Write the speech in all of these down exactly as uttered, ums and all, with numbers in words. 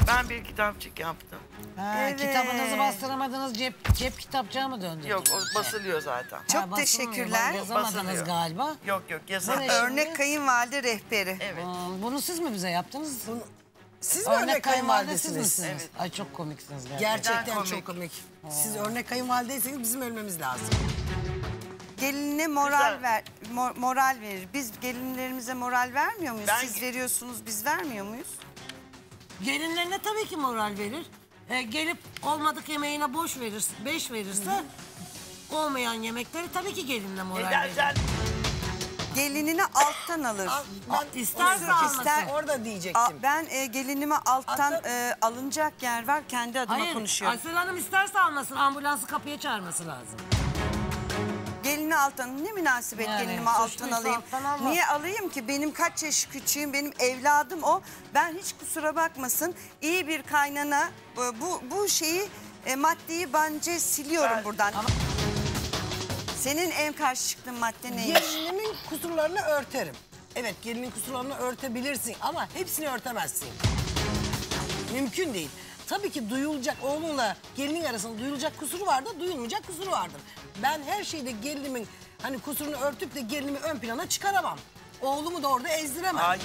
Ben bir kitapçık yaptım. Ha, Evet. Kitabınızı bastıramadınız, cep cep kitapçığa mı döndünüz? Yok, o basılıyor zaten. Çok Ha, basılmıyor. teşekkürler. Yazamadınız Basılıyor. galiba. Yok yok, Bu yasak. ne? Örnek kayınvalide rehberi. Evet. Hmm, bunu siz mi bize yaptınız? Siz mi örnek kayınvalidesiniz? misiniz? Evet. Ay çok komiksiniz gerçekten. Gerçekten komik. çok komik. Siz örnek kayınvalideyseniz bizim ölmemiz lazım. Gelinine moral Güzel. ver, mo- moral verir. Biz gelinlerimize moral vermiyor muyuz? Ben- Siz veriyorsunuz, biz vermiyor muyuz? Gelinlerine tabii ki moral verir. Ee, gelip olmadık yemeğine boş verir, beş verirse olmayan yemekleri tabii ki gelinle moral verir. Edersen Gelinini alttan alır. Ben İsterse onu almasın. ister, orada A- diyecektim. ben e, gelinime alttan Alttan- e, alınacak yer var. Kendi adıma Hayır, konuşuyorum. Aysel Hanım isterse almasın, ambulansı kapıya çağırması lazım. Gelini alttan, ne münasebet Yani, gelinime alttan suçluysa alayım. alttan almaz. Niye alayım ki? Benim kaç yaş küçüğüm, benim evladım o. Ben hiç kusura bakmasın, iyi bir kaynana bu bu, bu şeyi e, maddeyi bence siliyorum Ben- buradan. Senin en karşı çıktığın madde neymiş? Gelinimin kusurlarını örterim. Evet, gelinin kusurlarını örtebilirsin ama hepsini örtemezsin. Mümkün değil. Tabii ki duyulacak, oğlunla gelinin arasında duyulacak kusuru vardır, duyulmayacak kusuru vardır. Ben her şeyde gelinimin hani kusurunu örtüp de gelinimi ön plana çıkaramam. Oğlumu da orada ezdiremem. hayır.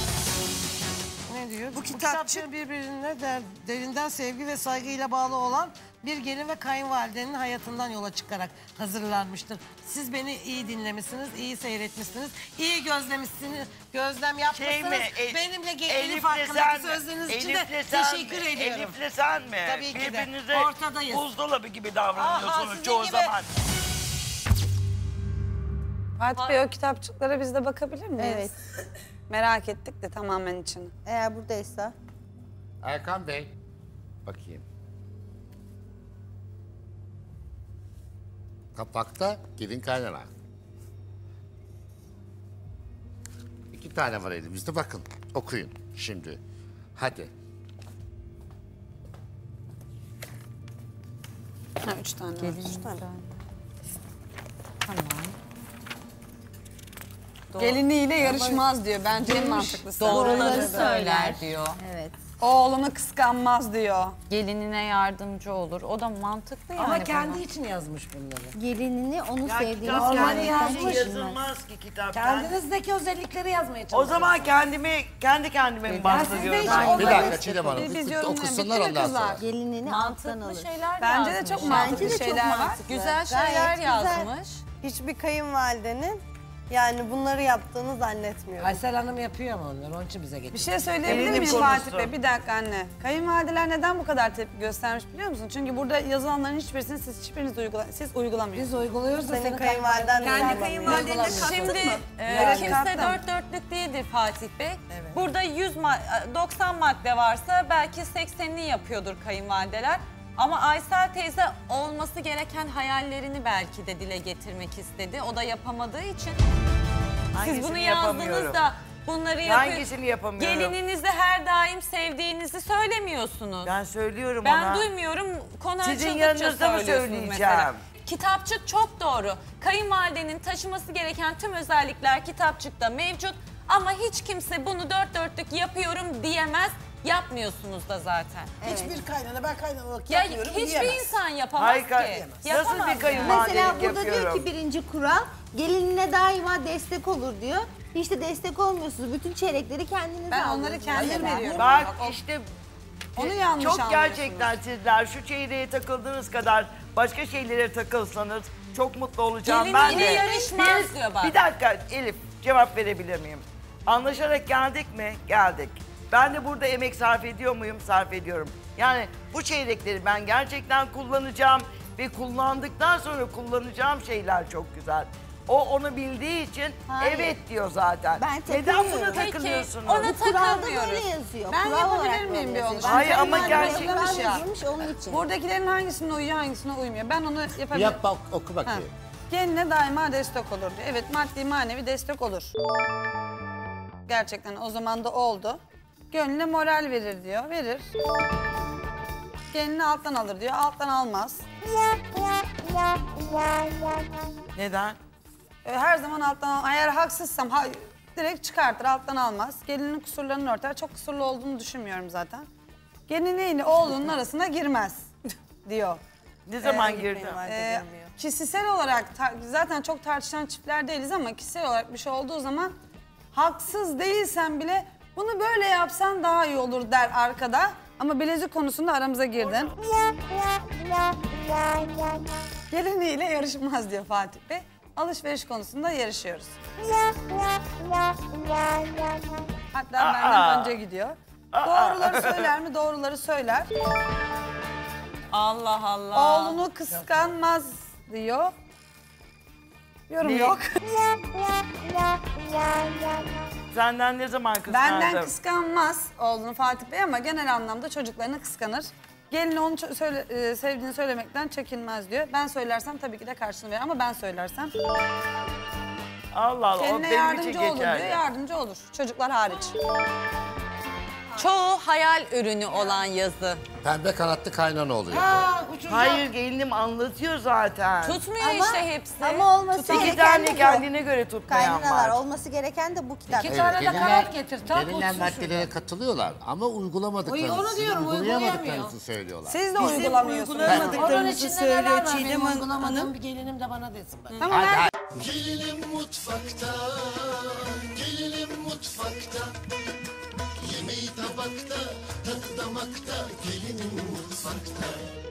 Ne diyor? Bu Bu kitapçık- kitapçı birbirine der, derinden sevgi ve saygıyla bağlı olan bir gelin ve kayınvalidenin hayatından yola çıkarak hazırlanmıştır. Siz beni iyi dinlemişsiniz, iyi seyretmişsiniz, iyi gözlemişsiniz, gözlem yapmışsınız. Şey mi? E- Benimle ge- Elif'le Elif sen hakkındaki mi? sözleriniz için de Elif'le sen teşekkür mi? ediyorum. Elif'le sen mi? Tabii ki de. Birbirinize Ortadayız. buzdolabı gibi Aha, davranıyorsunuz sizin çoğu gibi. zaman. Fatih Bey o kitapçıklara biz de bakabilir miyiz? Evet. Merak ettik de tamamen içini. Eğer buradaysa. Erkan Bey, bakayım. Kapakta gelin kaynana. İki tane var elimizde, bakın okuyun şimdi. Hadi. Ha, üç tane var. Üç tane. Geliniyle yarışmaz diyor. Bence en mantıklısı. Doğruları söyler diyor. Evet. Oğlunu kıskanmaz diyor. Gelinine yardımcı olur. O da mantıklı yani. Ama kendi için yazmış bunları. Gelinini onu Ya sevdiğini kitap Normal kendi yazmış. için yazılmaz ki kitap. Kendinizdeki özellikleri yazmaya çalışın. O zaman kendimi, kendi kendime mi bastırıyorum? hiç Ben? olmaz. Bir dakika Çiğdem Hanım, Biz bir- yorumlayalım. okusunlar Bitti mi ondan kızlar? sonra. Gelinini alttan Mantıklı alır. şeyler Bence de yazmış. çok mantıklı Bence de çok şeyler var. mantıklı. Güzel Gayet şeyler güzel. yazmış. Hiçbir kayınvalidenin yani bunları yaptığını zannetmiyorum. Aysel Hanım yapıyor ama onları, onun için bize getiriyor. Bir şey söyleyebilir Gelinim miyim konusu. Fatih Bey? Bir dakika anne. Kayınvalideler neden bu kadar tepki göstermiş biliyor musun? Çünkü burada yazılanların hiçbirisini siz hiçbiriniz uygula siz uygulamıyorsunuz. Biz uyguluyoruz da Senin kayınvaliden Kendi kayınvaliden Şimdi e, Evet, kimse kalktım. dört dörtlük değildir Fatih Bey. Burada yüz ma- doksan madde varsa belki seksenini yapıyordur kayınvalideler. Ama Aysel teyze olması gereken hayallerini belki de dile getirmek istedi. O da yapamadığı için. Siz Hangisini bunu yapamıyorum? yazdınız da bunları yapıyor. Hangisini yapamıyorum? Gelininizi her daim sevdiğinizi söylemiyorsunuz. Ben söylüyorum Ben ona. duymuyorum. Konu Sizin açıldıkça yanınızda mı söylüyorsunuz söyleyeceğim? mesela. Kitapçık çok doğru. Kayınvalidenin taşıması gereken tüm özellikler kitapçıkta mevcut. Ama hiç kimse bunu dört dörtlük yapıyorum diyemez. Yapmıyorsunuz da zaten. Hiçbir kaynana ben kaynanalık Ya yapmıyorum hiçbir diyemez. insan yapamaz Hayır, ki. kay- Yapamaz nasıl bir yani. kayınvalidelik Mesela burada yapıyorum? diyor ki birinci kural gelinine daima destek olur diyor. Hiç de destek olmuyorsunuz. Bütün çeyrekleri kendiniz Ben aldınız onları kendim mesela. veriyorum. Bak işte Onu yanlış çok anlıyorsunuz. gerçekten sizler şu çeyreğe takıldığınız kadar başka şeylere takılsanız çok mutlu olacağım. Ben Geliniyle de. yarışmaz Biz- diyor bak. Bir dakika Elif, cevap verebilir miyim? Anlaşarak geldik mi? Geldik. Ben de burada emek sarf ediyor muyum? Sarf ediyorum. Yani bu çeyrekleri ben gerçekten kullanacağım ve kullandıktan sonra kullanacağım şeyler çok güzel. O onu bildiği için Hayır. evet diyor zaten. Ben Neden buna takılıyorum. Peki, takılıyorsunuz? ona Bu kuralda takılmıyoruz. böyle yazıyor. Ben Kural yapabilir olarak miyim böyle bir yazıyor. onu? Hayır, ama Kayınvalide gerçekten- kural ya. yazılmış onun için. Buradakilerin hangisine uyuyor hangisine uymuyor. Ben onu yapabilirim. Yap bak, oku Ha. bakayım. Geline daima destek olur diyor. Evet maddi manevi destek olur. Gerçekten o zaman da oldu. Gönlüne moral verir diyor. Verir. Gelini alttan alır diyor. Alttan almaz. Neden? Ee, Her zaman alttan al. Eğer haksızsam ha- direkt çıkartır alttan almaz. Gelinin kusurlarını örter. Çok kusurlu olduğunu düşünmüyorum zaten. geliniyle oğlunun arasına girmez diyor. Ne zaman Ee, girdi? Ee, kişisel olarak ta- zaten çok tartışan çiftler değiliz ama kişisel olarak bir şey olduğu zaman haksız değilsen bile bunu böyle yapsan daha iyi olur der arkada. Ama bilezik konusunda aramıza girdin. Geliniyle yarışmaz diyor Fatih Bey. Alışveriş konusunda yarışıyoruz. Hatta benden önce gidiyor. Doğruları söyler mi? Doğruları söyler. Allah Allah. Oğlunu kıskanmaz diyor. Yorum Ne? yok. Senden ne zaman kıskandı? Benden kıskanmaz oğlunu Fatih Bey ama genel anlamda çocuklarını kıskanır. Gelini onu ço- söyle, e, sevdiğini söylemekten çekinmez diyor. Ben söylersem tabii ki de karşılığını verir ama ben söylersem Allah Allah, o kendine benim için yardımcı olur diyor. geçerli. Yardımcı olur. Çocuklar hariç. Çoğu hayal ürünü olan yazı. Pembe kanatlı kaynana oluyor. Aa, uçuracak. Hayır, gelinim anlatıyor zaten. Tutmuyor Ama- işte hepsi. Ama olması İki gereken tane de bu. kendine göre tutmayan Kaynanalar var. olması gereken de bu kitap. İki tane de karar getir. Tam gelinler uçsun maddelere katılıyorlar ama uygulamadıklarını, Onu diyorum, uygulayamadiklarını uygulayamıyor. söylüyorlar. Siz de uygulamıyorsunuz. Onun içinde neler var benim uygulamadığım bir gelinim de bana desin. Ben. Tamam, ben- Gelinim mutfakta, gelinim mutfakta. Yemeği tabakta, tadı damakta, gelinim mutfakta.